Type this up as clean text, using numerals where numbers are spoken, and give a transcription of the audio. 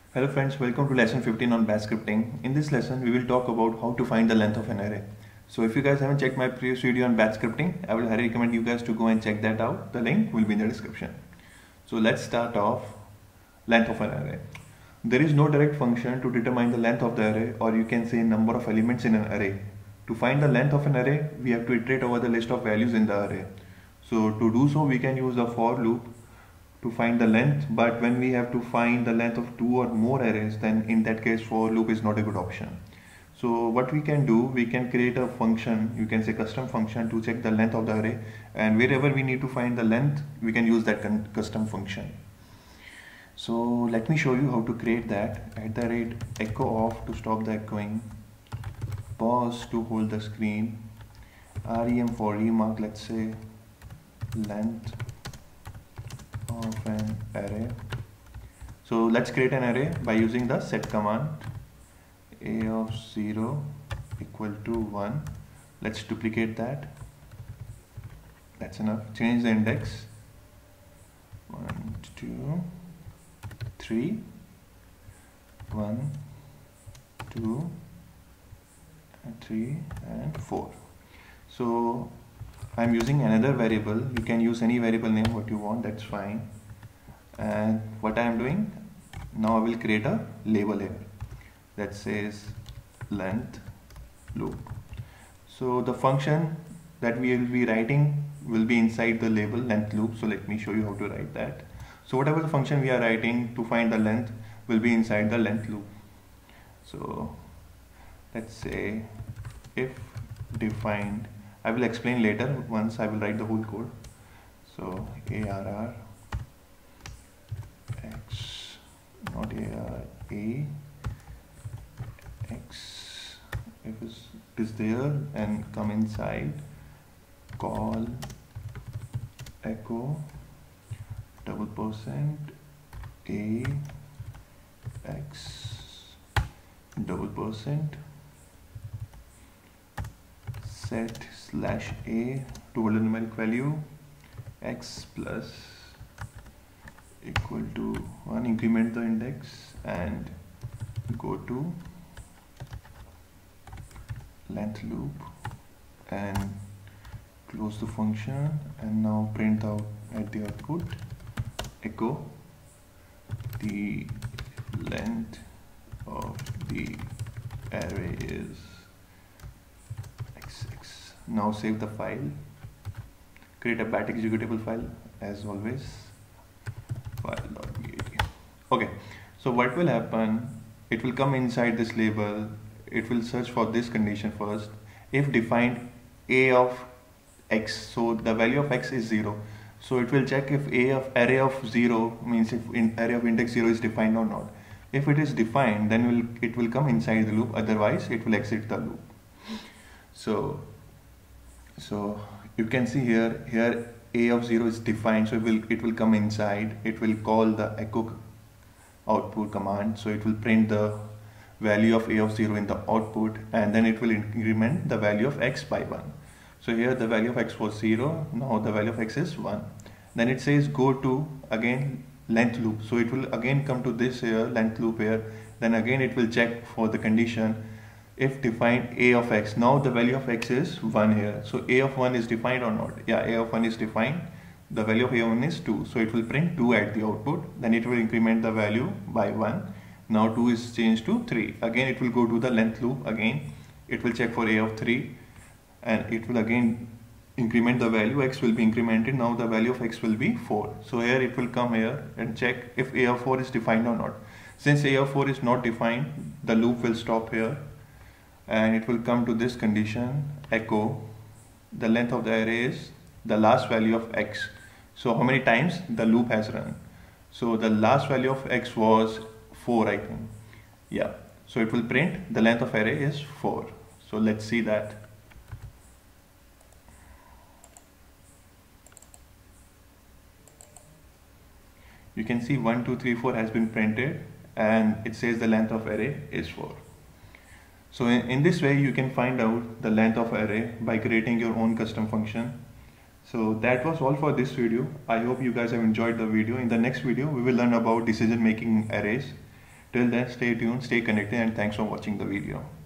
Hello friends, welcome to lesson 15 on bash scripting. In this lesson, we will talk about how to find the length of an array. So if you guys haven't checked my previous video on bash scripting, I will highly recommend you guys to go and check that out. The link will be in the description. So let's start off length of an array. There is no direct function to determine the length of the array, or you can say number of elements in an array. To find the length of an array, we have to iterate over the list of values in the array. So to do so, we can use the for loop to find the length, but when we have to find the length of two or more arrays, then in that case for loop is not a good option. So what we can do, we can create a function, you can say custom function, to check the length of the array, and wherever we need to find the length, we can use that custom function. So let me show you how to create that. @echo off to stop the echoing, pause to hold the screen, rem for remark, let's say length of an array. So let's create an array by using the set command. A of 0 equal to 1. Let's duplicate that. That's enough. Change the index. 1 2 3 1 2 and 3 and 4. So I'm using another variable. You can use any variable name what you want, that's fine. And what I am doing now, I will create a label here that says length loop. So the function that we will be writing will be inside the label length loop. So let me show you how to write that. So whatever the function we are writing to find the length will be inside the length loop. So let's say if defined, I will explain later once I will write the whole code. So arr x, not arr, a x, if it is there, and come inside call echo $% a x $% set /a to hold a numeric value x plus equal to 1, increment the index and go to length loop and close the function, and now print out at the output echo the length of the array is x6. Now save the file, create a bat executable file as always, file.bat. Okay, so what will happen, it will come inside this label, it will search for this condition first. If defined a of x, so the value of x is 0, so it will check if a of array of 0 means if array of index 0 is defined or not. If it is defined, then it will come inside the loop, otherwise it will exit the loop. So you can see here a of 0 is defined, so it will come inside, it will call the echo output command, so it will print the value of a of 0 in the output, and then it will increment the value of x by 1. So here the value of x was 0, now the value of x is 1. Then it says go to again length loop, so it will again come to this here length loop here, then again it will check for the condition if defined a of x. Now the value of x is 1 here, so a of 1 is defined or not? Yeah, a of 1 is defined, the value of a1 is 2, so it will print 2 at the output, then it will increment the value by 1. Now 2 is changed to 3, again it will go to the length loop, again it will check for a of 3 and it will again increment the value, x will be incremented, now the value of x will be 4. So here it will come here and check if a of 4 is defined or not. Since a of 4 is not defined, the loop will stop here and it will come to this condition, echo the length of the array is the last value of x. So how many times the loop has run? So the last value of x was 4, I think. Yeah, so it will print the length of array is 4. So let's see that. You can see 1 2 3 4 has been printed and it says the length of array is 4. So in this way you can find out the length of array by creating your own custom function. So that was all for this video. I hope you guys have enjoyed the video. In the next video we will learn about decision making arrays. Till then, stay tuned, stay connected, and thanks for watching the video.